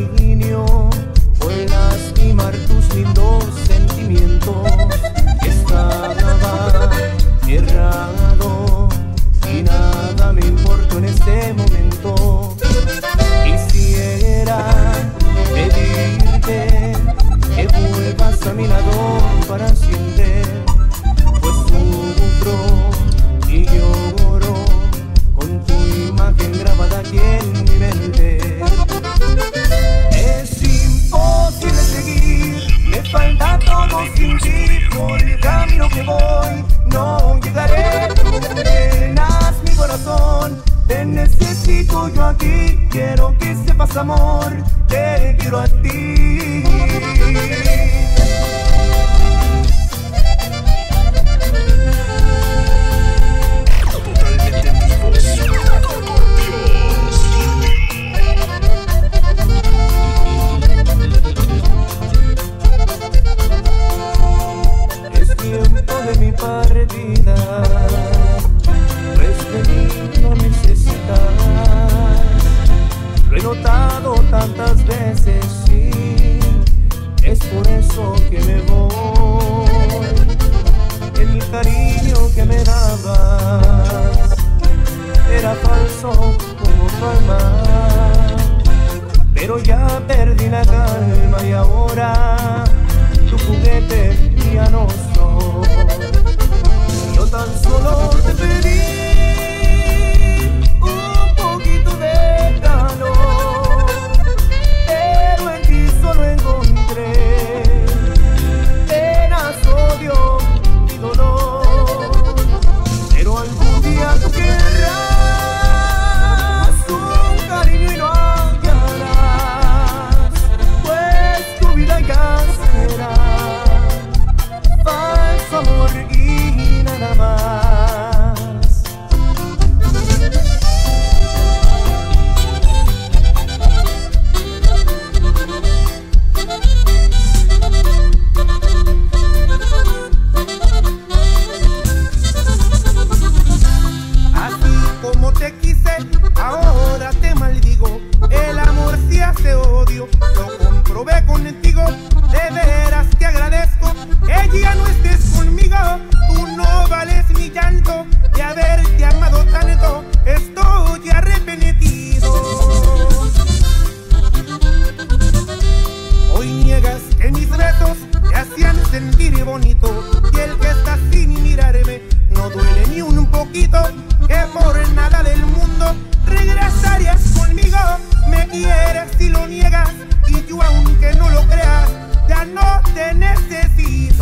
cariño por lastimar tus lindos sentimientos. Estaba errado y nada me importó en este momento. Quisiera pedirte que vuelvas a mi lado para siempre, pues sufro y lloro con tu imagen grabada aquí en mi mente. Es imposible seguir, me falta todo sin ti. Por el camino que voy no llegaré. Tú llenas mi corazón, te necesito yo aquí. Quiero que sepas, amor, te quiero a ti. Totalmente en vivo, Ciudad por Dios. Es tiempo de mi partida, pues de mí no necesitas. Lo he notado tantas veces, sí, es por eso que me voy. El cariño que me dabas era falso como tu alma, pero ya perdí la calma y ahora tu juguete ya no soy. Yo tan solo te pedí un poquito de calor, pero en ti solo encontré penas, odio y dolor. Pero algún día tú querrás un cariño y lo hallarás, pues tu vida ya será falso amor y nada más. Así como te quise, ahora te maldigo. El amor sí hace odio, lo comprobé contigo. De veras te agradezco que ya no estés conmigo. Tú no vales mi llanto de haberte amado tanto. Estoy arrepentido. Hoy niegas que mis besos te hacían sentir bonito, y el que está sin mirarme no duele ni un poquito. Que por nada del mundo regresarías conmigo. Me quieres y lo niegas, y yo aunque no lo creas ya no te necesito.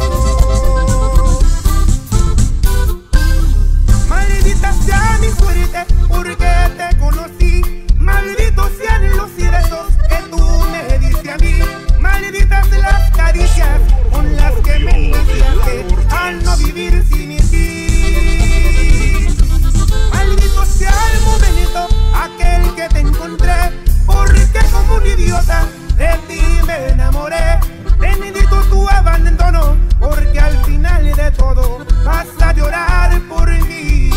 Maldita sea mi suerte porque te conocí. Malditos sean los besos que tú me diste a mí. Malditas las caricias con las que me enseñaste a no vivir sin ti. Maldito sea el momento aquel que te encontré, porque como un idiota de ti me enamoré. Bendito tu abandono, porque al final de todo vas a llorar por mí.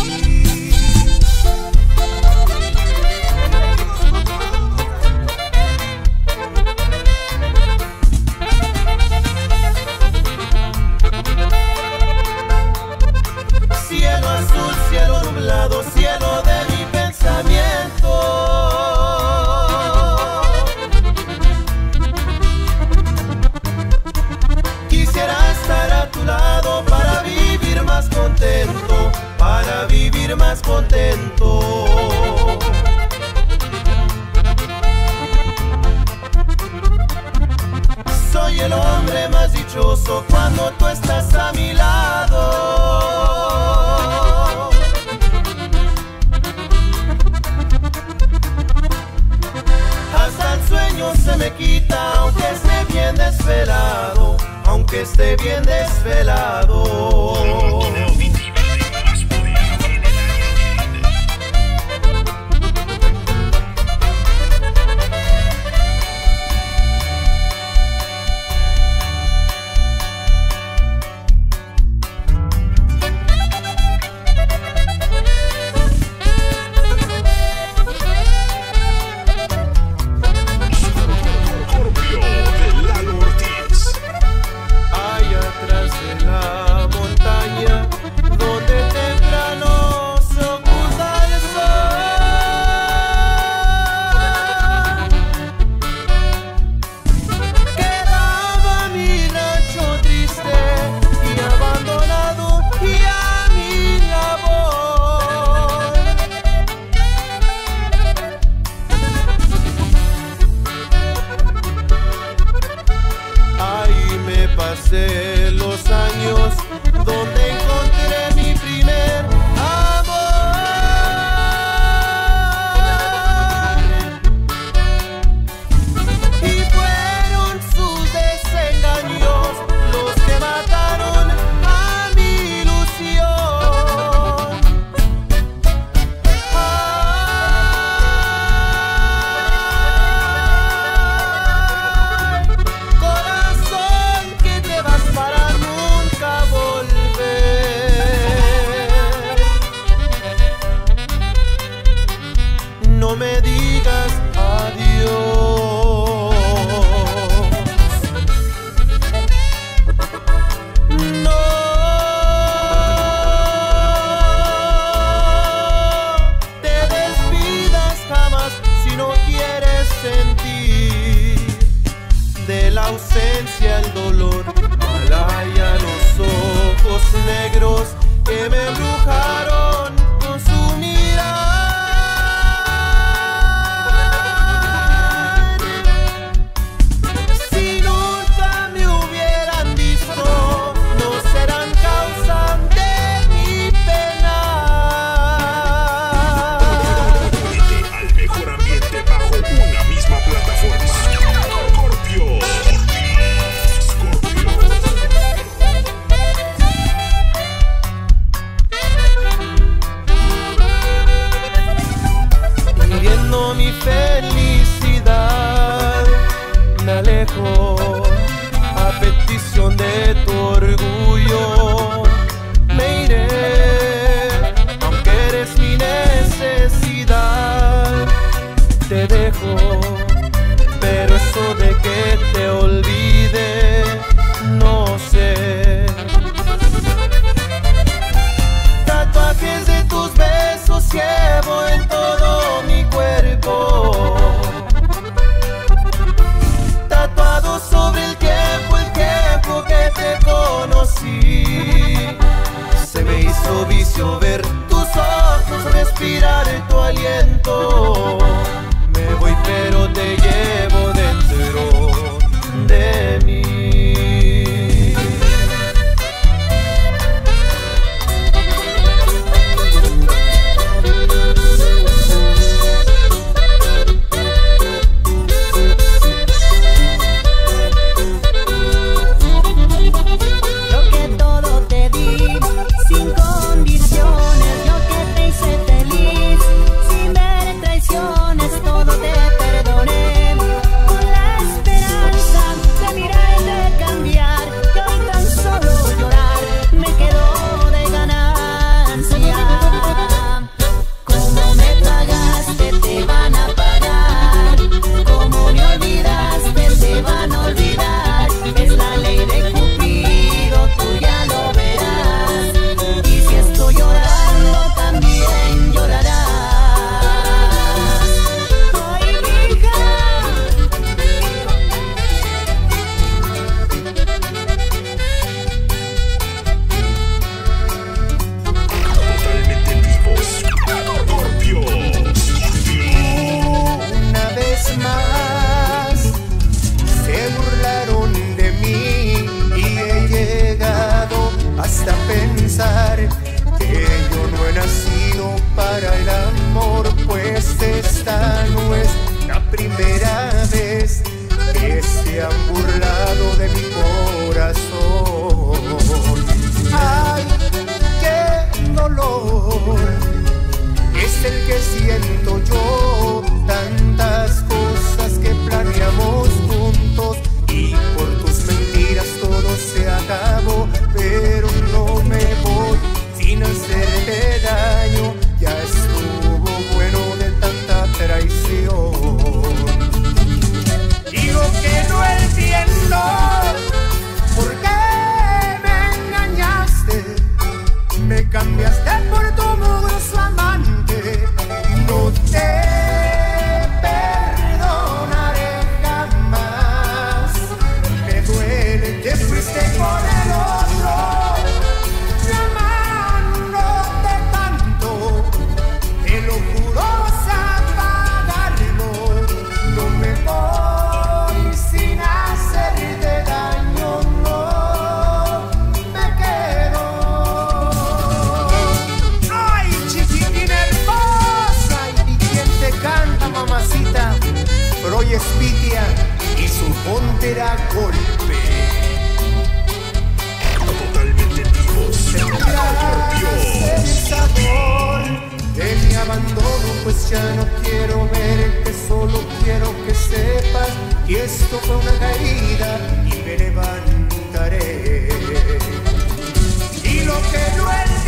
Cielo azul, cielo nublado, cielo de mi pensamiento. Quisiera estar a tu lado para vivir más contento, para vivir más contento. Soy el hombre más dichoso cuando tú estás a mi lado. Hasta el sueño se me quita, aunque esté bien desvelado, aunque esté bien desvelado. pasé los años donde encontré mi primer amor. Y fueron sus desengaños los que mataron a mi ilusión. Ay, corazón que te vas para nunca volver. No me digas adiós. No te despidas jamás si no quieres sentir de la ausencia el dolor. Malaya los ojos negros que me embrujaron con su mirar. Si nunca me hubieran visto, no serán causa de mi pena. Únete al mejor ambiente bajo una misma plataforma. Scorpio. Viviendo mi felicidad, me alejo a petición de tu orgullo. Me iré, aunque eres mi necesidad. Te dejo, pero eso de que te olvide, no sé. Tatuajes de tus besos llevo en todo mi cuerpo, tatuado sobre el tiempo que te conocí. Se me hizo vicio ver tus ojos, respirar tu aliento. Me voy pero te llevo dentro de mí. Yo que todo te di sin condiciones, yo que te hice feliz sin ver traiciones, todo te perdoné con la esperanza de mirar y de cambiar. Que hoy tan solo llorar me quedó de ganancia. Como me pagaste te van a pagar, como me olvidaste te van a olvidar. Es la ley de Cupido, tú ya lo verás. Y si estoy llorando también llorarás. Ay, hija. Totalmente vivos. Scorpio. Una vez más se burlaron de mí y he llegado hasta pensar que yo no he nacido para el amor, pues esta no es la primera vez que se han burlado de mi corazón. Ay, qué dolor es el que siento yo, tantas cosas que planeamos juntos y por tus mentiras todo se acabó, pero no me voy sin hacerte daño, ya estuvo bueno de tanta traición. Digo que no entiendo por qué me engañaste, me cambiaste por tu mugroso amante. No te manera golpe. Totalmente vivos. El sabor de mi abandono, pues ya no quiero verte, solo quiero que sepas que esto fue una caída y me levantaré. Y lo que no es